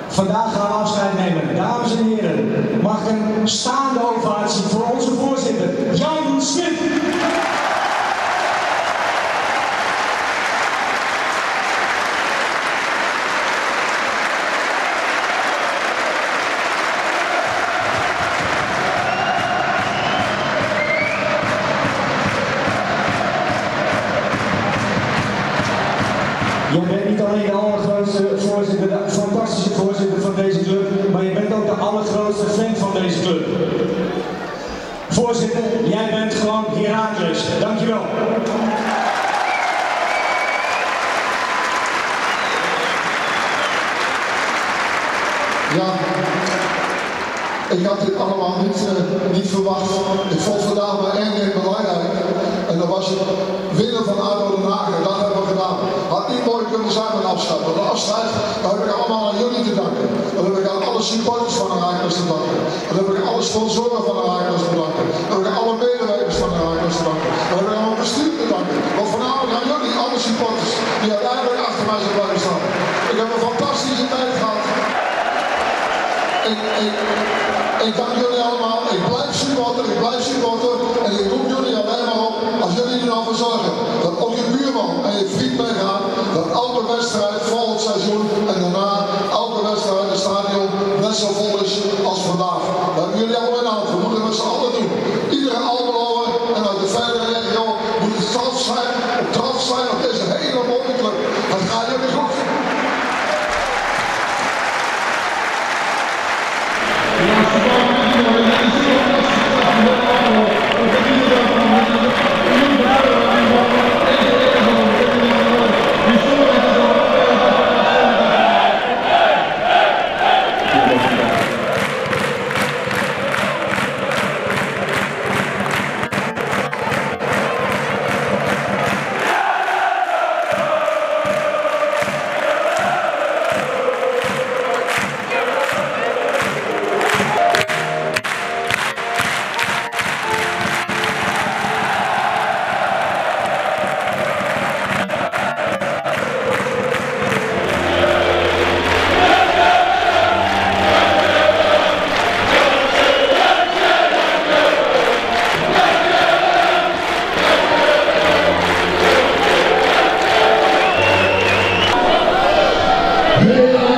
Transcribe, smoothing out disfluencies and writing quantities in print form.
Vandaag gaan we afscheid nemen. Dames en heren, mag ik een staande ovatie voor onze voorzitter, Jan Smit. Jij bent niet alleen de allergrootste voorzitter, de fantastische voorzitter van deze club, maar je bent ook de allergrootste fan van deze club. Voorzitter, jij bent gewoon Heracles. Dankjewel. Ja, ik had dit allemaal niet verwacht. Ik vond vandaag maar één ding belangrijk. En dat was het winnen van ADO Den Haag. En dat hebben we gedaan. Had niet mooi kunnen zijn met afscheid. Want de afscheid, daar heb ik allemaal aan jullie te danken. Dan heb ik aan alle supporters van Heracles te danken. Dan heb ik alle sponsoren van Heracles te danken. Dan heb ik alle medewerkers van Heracles te danken. Dan heb ik aan mijn bestuur te danken. Maar voornamelijk aan jullie, alle supporters die uiteindelijk achter mij zijn blijven staan. Ik heb een fantastische tijd gehad. Ik dank jullie allemaal. Ik blijf supporter. En ik roep jullie alleen maar op, als jullie er nou voor zorgen dat ook je buurman en je vriend meegaan, dat elke wedstrijd volgend seizoen en daarna elke wedstrijd in het stadion net zo vol is als vandaag. Dat hebben jullie allemaal in hand. We moeten het met z'n allen doen. Iedere Almeloer en uit de verdere regio moet het trots zijn op deze hele mooie club. Dat gaat jullie goed. Hey!